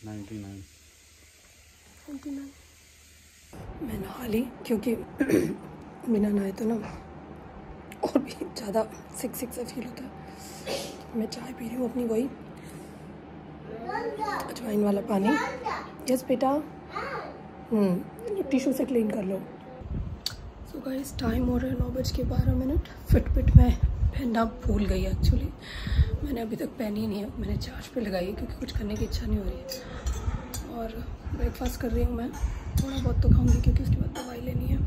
99। मैं नहा ली क्योंकि बिना नहाए तो ना और भी ज़्यादा सिक सा फील होता है। मैं चाय पी रही हूँ अपनी, वही अजवाइन वाला पानी। यस बेटा, टिश्यू से क्लीन कर लो। सो गाइस, टाइम हो रहा है 9:12। फिटबिट में पहनना भूल गई एक्चुअली। मैंने अभी तक पहनी ही नहीं है। मैंने चार्ज पे लगाई है क्योंकि कुछ करने की इच्छा नहीं हो रही है। और ब्रेकफास्ट कर रही हूँ मैं, थोड़ा बहुत तो खाऊंगी क्योंकि उसके बाद दवाई लेनी है।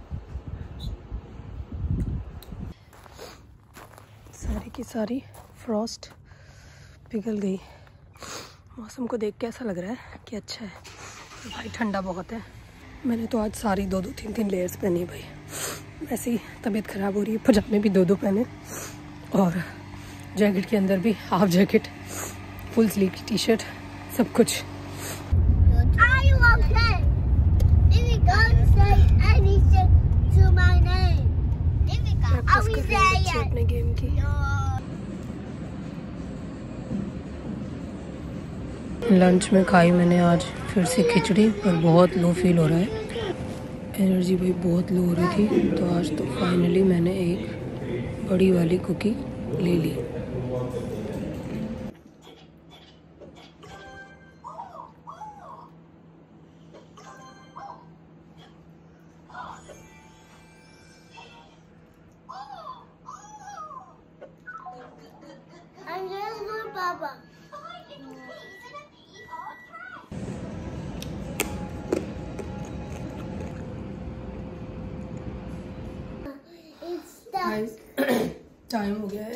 सारी की सारी फ्रॉस्ट पिघल गई। मौसम को देख के ऐसा लग रहा है कि अच्छा है, भाई ठंडा बहुत है। मैंने तो आज सारी 2-2, 3-3 लेयर्स पहनी भाई। वैसे ही तबीयत ख़राब हो रही है। पजामे भी 2-2 पहने और जैकेट के अंदर भी हाफ जैकेट, फुल स्लीव की टी शर्ट, सब कुछ। अपने गेम की। लंच में खाई मैंने आज फिर से खिचड़ी, पर बहुत लो फील हो रहा है। एनर्जी भी बहुत लो हो रही थी, तो आज तो फाइनली मैंने एक बड़ी वाली कुकी ले ली। टाइम हो गया है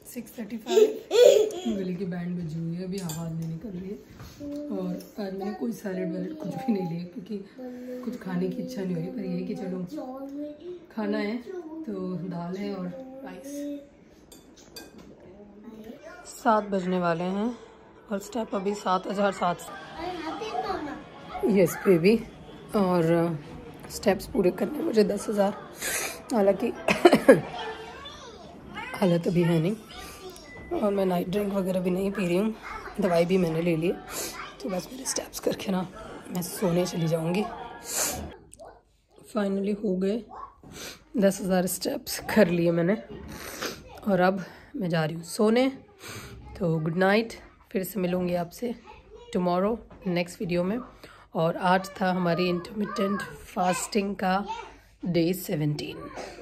6:35। गले की बैंड बजी हुई है, अभी आवाज़ नहीं निकल रही है। और आज मैंने कोई सैलेड वैलेड कुछ भी नहीं लिया क्योंकि कुछ खाने की इच्छा नहीं हो रही। पर ये कि चलो खाना है तो दाल है और राइस। 7 बजने वाले हैं और स्टेप अभी 7,007 यस बेबी। और स्टेप्स पूरे करने मुझे 10,000। हालांकि हालत अभी है नहीं और मैं नाइट ड्रिंक वगैरह भी नहीं पी रही हूँ। दवाई भी मैंने ले ली, तो बस मेरे स्टेप्स करके ना मैं सोने चली जाऊँगी। फाइनली हो गए 10,000 स्टेप्स कर लिए मैंने और अब मैं जा रही हूँ सोने। तो गुड नाइट, फिर से मिलूँगी आपसे टुमारो नेक्स्ट वीडियो में। और आज था हमारी इंटरमिटेंट फास्टिंग का डे 17।